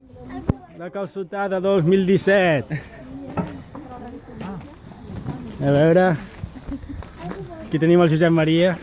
La calçotada 2017. A veure... Aquí tenim el Josep Maria.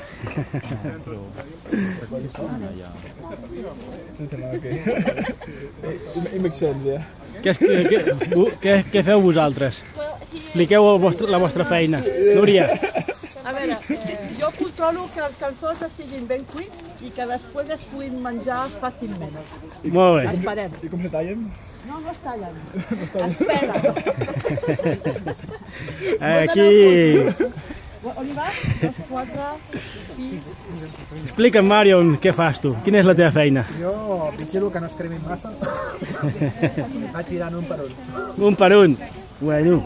Què feu vosaltres? Expliqueu la vostra feina. Núria. A veure, jo controlo que els calçots estiguin ben cuits i que després es puguin menjar fàcilment. Molt bé. Esperem. I com se tallen? No, no es tallen. Es pelen. Aquí... Oliva, 2, 4, 6... Explica'm, Marion, què fas tu? Quina és la teva feina? Jo vigilo que no es cremin massa. Vaig tirant un per un. Un per un. Bueno.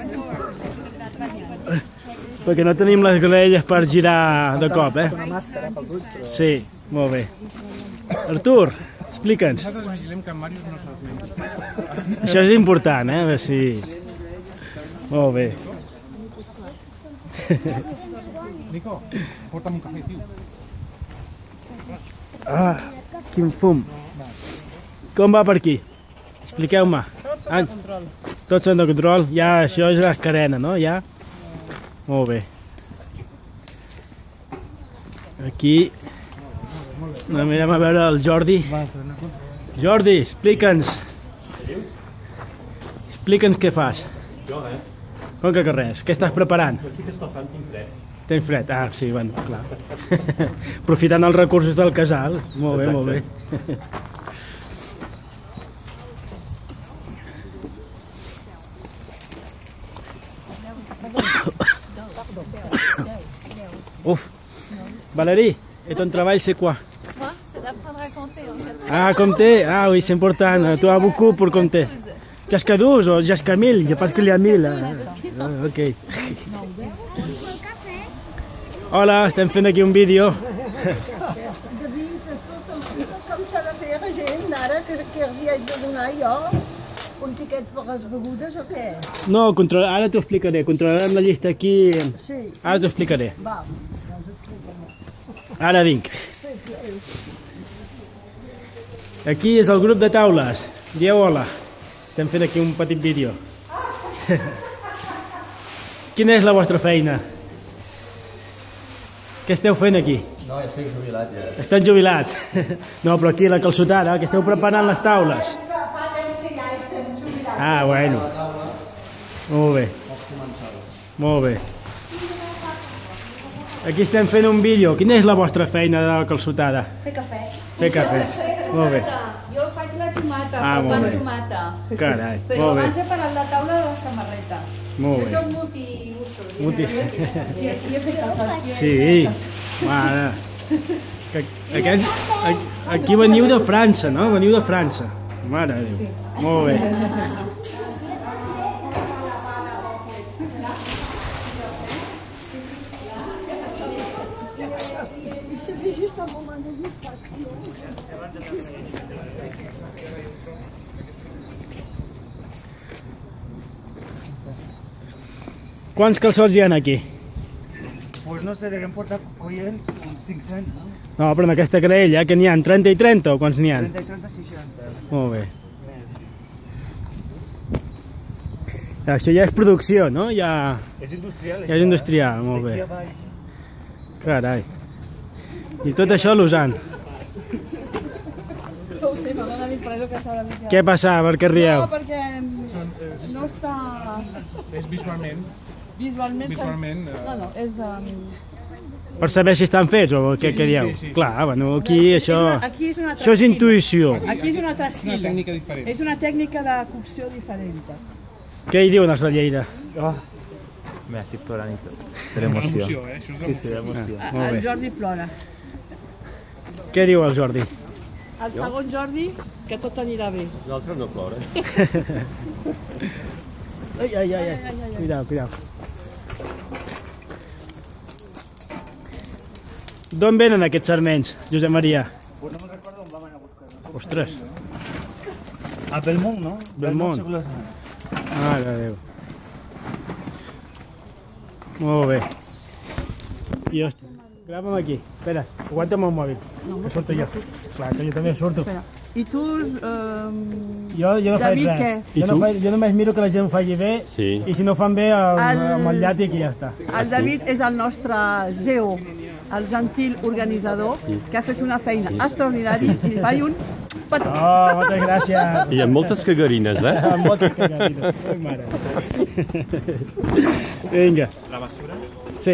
Perquè no tenim les graelles per girar de cop, eh? Una màscara pels ulls, però... Sí, molt bé. Artur, explica'ns. Nosaltres vigilem que en Màrius no se'ls mengi. Això és important, eh? A veure si... Molt bé. Nico, porta'm un cafè, tio. Ah, quin fum. Com va per aquí? Expliqueu-me. Tots són de control. Tots són de control? Ja, això és la carena, no? Ja? Molt bé. Aquí... Mirem a veure el Jordi. Jordi, explica'ns. Explica'ns què fas. Jo, Com que res? Què estàs preparant? estic escalfant, tinc fred. Tens fred? Ah, sí, bueno, clar. Aprofitant els recursos del casal. Molt bé, molt bé. Ouf. Valérie, et ton travail c'est quoi? Moi, c'est d'apprendre à compter en fait. Ah, compter? Ah oui, c'est important. Tu as beaucoup pour compter. Jusqu'à 12 o jusqu'à 1000? Je pense qu'il y a 1000. Ah, ok. Hola, estem fent aquí un vídeo. David, com s'ha de fer la gent ara que els hi haig de donar jo? Un tiquet per les begudes o què? No, ara t'ho explicaré. Controlarem la llista aquí. Sí. Ara t'ho explicaré. Va. Ara vinc. Aquí és el grup de taules. Dieu hola. Estem fent aquí un petit vídeo. Quina és la vostra feina? Què esteu fent aquí? No, ja estic jubilat, ja. Estan jubilats? No, però aquí la calçotada, que esteu preparant les taules. Fa temps que ja estem jubilats. Ah, bueno. Molt bé. Molt bé. Aquí estem fent un vídeo. Quina és la vostra feina de la calçotada? Fer cafè. Fer cafè. Molt bé. Jo faig la tomata, Ah, el molt pan bé. tomata. Carai, Però molt bé. abans he parlat la taula de les samarretes. Molt Jo bé. soc multiusos. Multi- I he fet el salsi. Sí. Mare. Aquí veniu de França, no? Veniu de França. Mare de Déu. Molt bé. Il suffit juste un moment de distraction. Quants calçots hi ha aquí? Pues no sé, devem portar collent uns 500, no? No, però en aquesta graella, que n'hi ha 30 i 30 o quants n'hi ha? 30 i 30, 60. Molt bé. Això ja és producció, no? Ja És industrial, és industrial, molt bé. Aquí a baix. Carai. I tot això a Lausanne. No ho sé, me dóna l'impressió que està una mica... Què passa? Per què rieu? No, perquè no està... És visualment. Visualment... Visualment, No, no, és... Per saber si estan fets o què dieu? sí. Clar, bueno, aquí això... Aquí és un altre Això és estil. intuïció. Aquí és un altre Una estil. tècnica diferent. És una tècnica de cocció diferent. Què hi diuen els de Lleida? Estic plorant i tot. De l'emoció. Emoció, això és Sí, d'emoció. Molt El bé. Jordi plora. Què diu el Jordi? El segon Jordi, que tot anirà bé. L'altre no plora. Ai, ai, ai, ai. Cuidao, cuidao. D'on venen aquests sarments, Josep Maria? Pues no me'n recordo on vam anar a buscar. Ostres, A Belmont, no? Belmont. segur la zona. mare de Déu. Molt bé. I hòstia, grava'm aquí. Espera, aguanta'm el mòbil. Que surto jo. Clar, que jo també surto. I tu, Jo no faig David, res. què? Jo només miro que la gent ho faci bé i si no fan bé amb el llàtic i ja està. el David és el nostre CEO, el gentil organitzador, que ha fet una feina extraordinària i li faig un petó. Oh, moltes gràcies. I amb moltes cagarines, eh? Amb moltes cagarines. Ai, mare. Vinga. La basura.